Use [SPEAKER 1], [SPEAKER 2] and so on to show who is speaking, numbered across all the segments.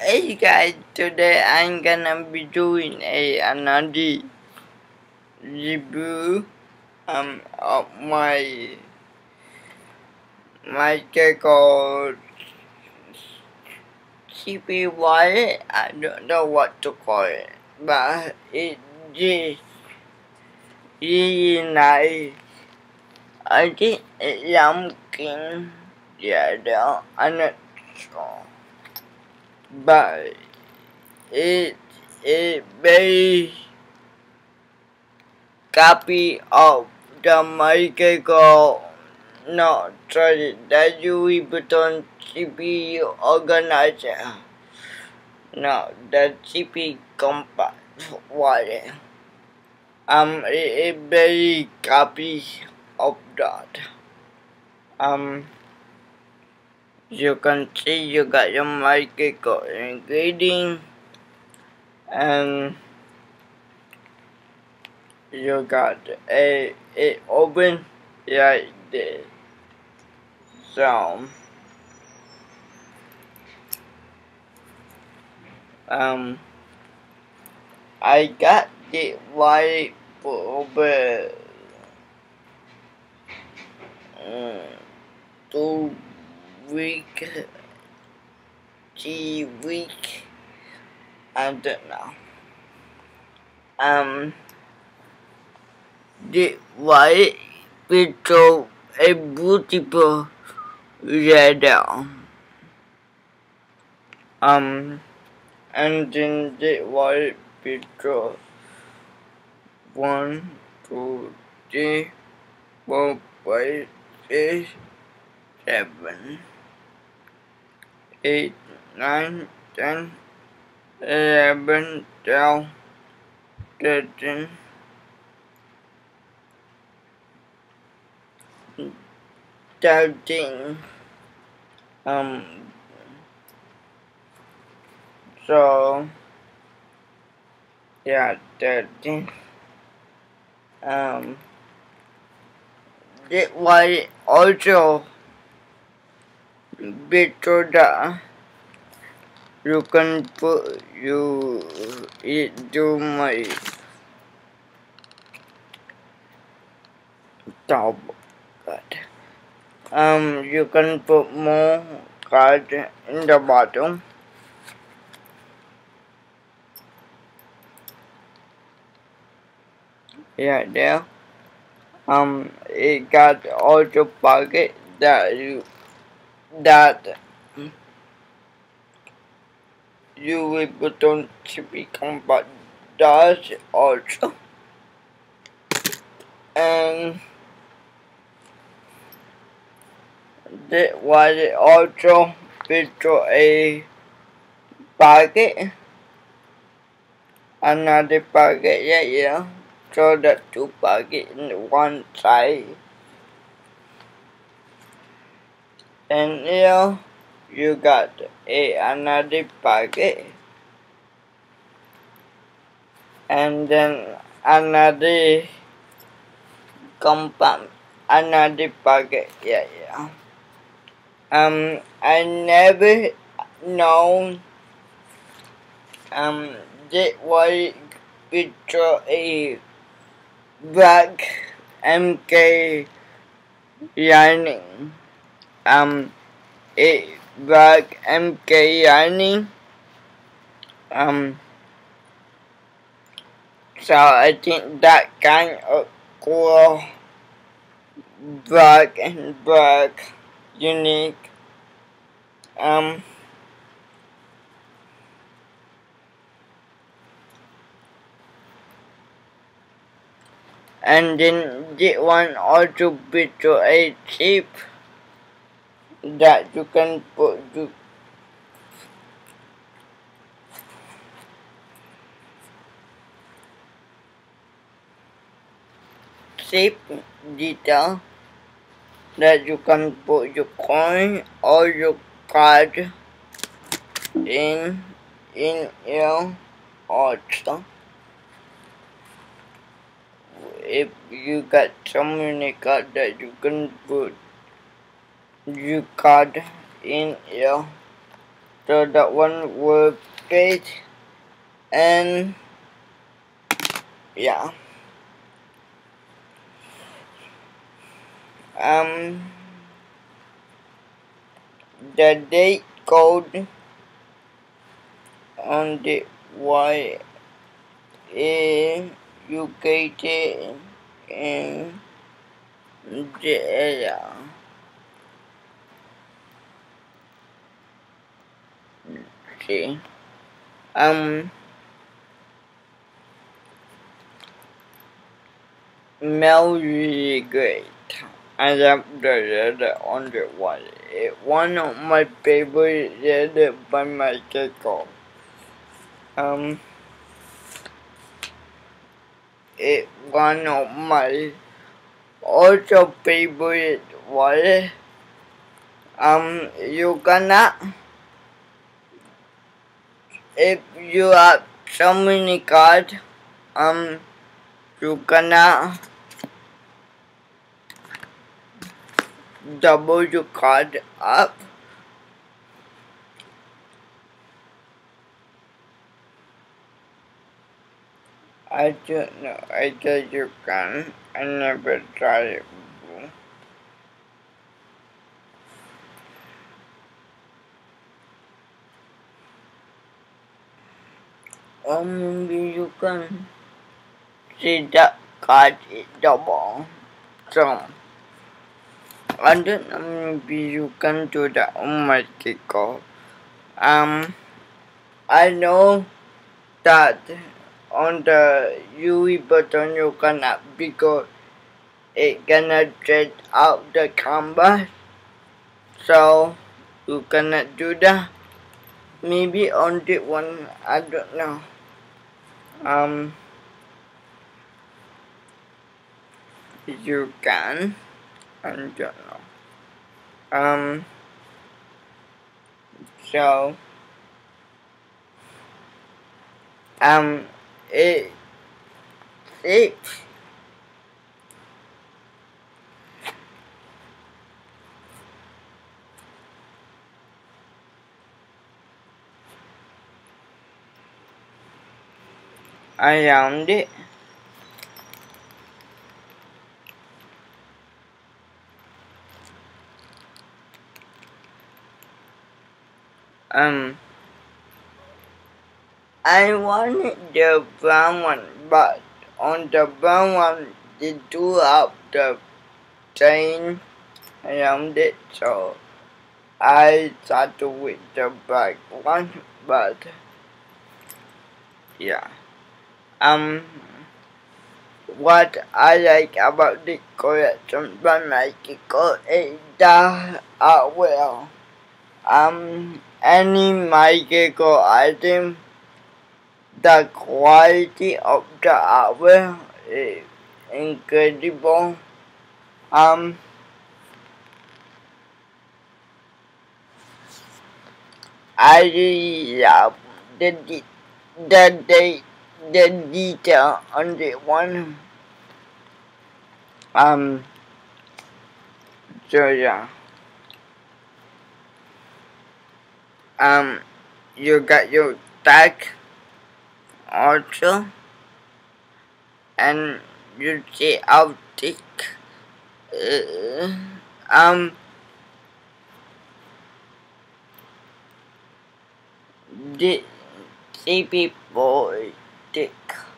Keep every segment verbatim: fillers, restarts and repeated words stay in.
[SPEAKER 1] Hey guys, today I'm gonna be doing a another review um of my my Kegel C P Y. I don't know what to call it, but it is really nice. I think it's something, yeah, though, I'm not sure, but it is very copy of the Michael no sorry the Louis Vuitton C P organizer. No, the C P compact wallet. Um a, a very copy of that. Um you can see you got your Michael ingredient and you got a a open right there. So um I got the white over um, two week, three week, I don't know. Um, the white picture a beautiful red. Um, and then the white picture one, two, three, four, five, six, seven, eight, nine, ten, eleven, twelve, thirteen, thirteen. Um, so yeah, thirteen. Um, it was also better that you can put you it do my top, but um, you can put more card in the bottom. Yeah, there. Um, it got also pocket that you that you will put on to become, but does also, and that was also feature a pocket, another pocket, yeah, yeah. So the two pocket in one side, and here you got a another pocket, and then another compound, another pocket, yeah, yeah. Um, I never known um that was picture a black M K yarning. Um, a black M K yarning. Um, so I think that kind of cool, black and black, unique. Um, and then that one also picture a chip that you can put you chip detail that you can put your coin or your card in in here also. If you got so many cards that you can put your card in here. so that one will fit, and yeah. Um, the date code on the Y is located in the area. See, um, smell really great. I love the leather on the one. It's one of my favorite leather by my Keiko. Um, it's one of my also favorite wallet. Um, you cannot, if you have so many cards, um, you cannot double your card up. I don't know, I guess you can. I never tried it before. Or maybe you can see that card is double. So, I don't know, maybe you can do that on my kickoff. Um, I know that on the U V button you cannot because it cannot get out the canvas, so you cannot do that. Maybe on this one, I don't know. Um, you can, I don't know. Um, so um, it it around it. Um, I wanted the brown one, but on the brown one, they do have the chain around it, so I started with the black one, but yeah. Um, what I like about the collection by Mexico is that uh, well, um, any Mexico item, the quality of the artwork is incredible. Um, I really love the de- the the the detail on the one. Um, so yeah. Um, you got your tag also, and you see outtake. Uh, um, the see people tick,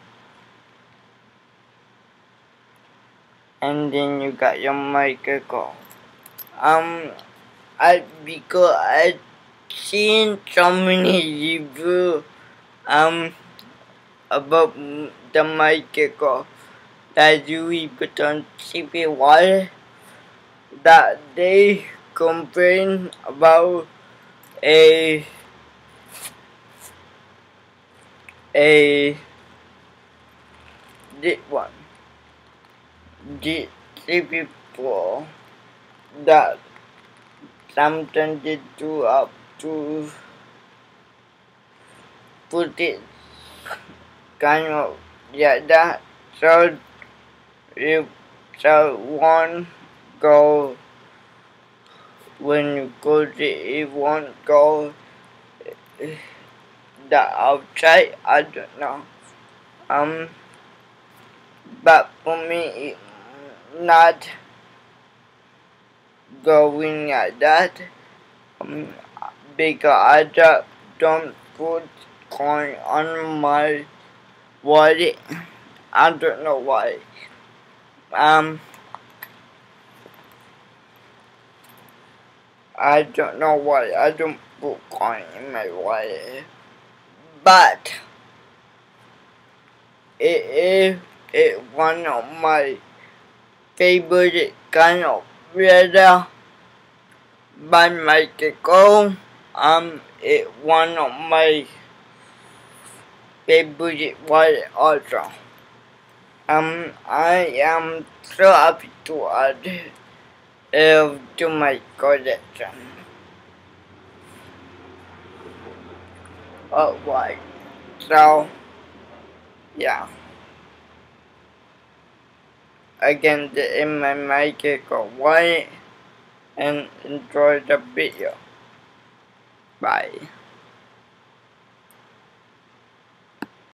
[SPEAKER 1] and then you got your microphone. Um, I because I seen so many reviews um about the microphone that you put on C P Y that they complain about a a this one the three people that sometimes they do up to put it kind of yeah that so if someone go when you go to it won't go the outside, I don't know. Um, but for me, it's not going like that. Um, because I just don't put coin on my wallet. I don't know why. Um, I don't know why I don't put coin in my wallet. But it is it one of my favorite kind of weather by Michael. Um, it's one of my favorite wallet also. Um, I am so happy to add it to my collection. Alright, so yeah. Again, the in my Michael wallet and enjoy the video. Bye.